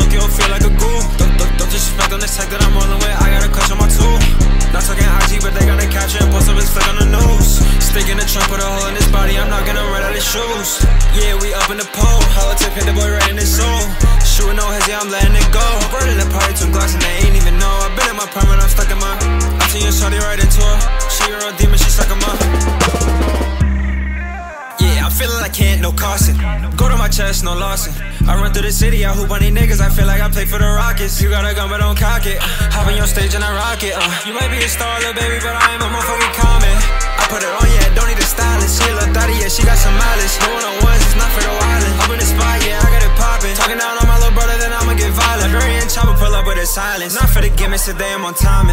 Tokyo, feel like a ghoul. Don't disrespect on this tech that I'm rolling with, I got a crush on my tool. Not talking IG, but they gotta capture and post up his flick on the news. Stick in the trunk, put a hole in his body, I'm not gonna run out his shoes. Yeah, we up in the pole, hollow tip hit the boy right in his soul. Shooting no heads, yeah, I'm letting it go. Burning the party, 2 Glocks and they ain't even know. I've been in my prime and I'm stuck in my. I seen your shawty right into her. She a real demon, she suck him up. Yeah, I'm feeling like Kent, no Carson. Go to my chest, no Lawson. I run through the city, I hoop on these niggas. I feel like I play for the Rockets. You got a gun, but don't cock it. Hop on your stage and I rock it. You might be a star, little baby, but I ain't a motherfucking common. I put it on, yeah, don't need a stylist. She a little thotty, yeah, she got some mileage. No one-on-ones, it's not for the wildin'. Up in the spot, yeah, I got it poppin'. Talking down on my little brother, then I'ma get violent. Very chopper, pull up with a silence. Not for the gimmicks, today I'm on timing.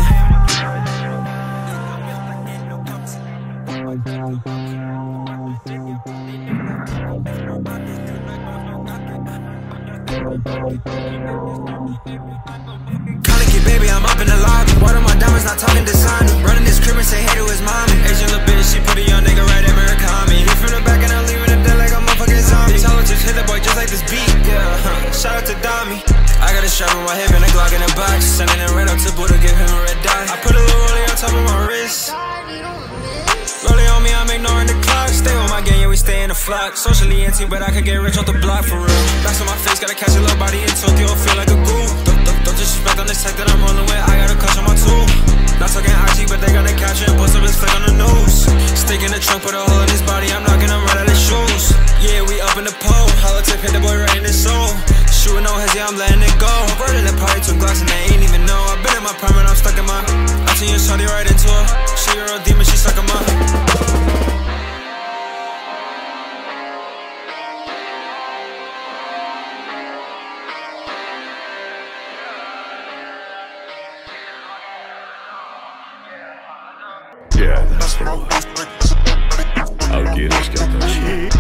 Colicky, baby, I'm up in the lobby. Water my diamonds, not talking designer. Running this crib and say hey to his mommy. Asian little bitch, she put a young nigga right at Murakami. Leave from the back and I'm leaving it dead like a motherfucking zombie. Tell her just hit the boy just like this beat, yeah. Shout out to Dami. I got a strap on my hip and a Glock in a box. Sending it right up to Buddha, give him a red dot. I put a little rollie on top of my wrist. Rolling on me, I'm ignoring the clock. Stay with my gang, yeah, we stay in the flock. Socially anti, but I could get rich off the block for real. Backs on my face, gotta catch a little body in Tokyo, feel like a ghoul. Don't disrespect on this tech that I'm rolling with, I got a crush on my tool. Not talking IG, but they gotta capture and post up his flick on the news. Stick in the trunk, put a hole in his body, I'm knocking him right out his shoes. Yeah, we up in the pole, hollow tip hit the boy right in his soul. Shooting no heads, yeah, I'm letting it go. Burning the party, 2 Glocks and they ain't even know. I've been in my prime and I'm stuck in my. I seen your shawty right into her. She a real demon, she suck him up. Yeah, that's the one. I'll get it,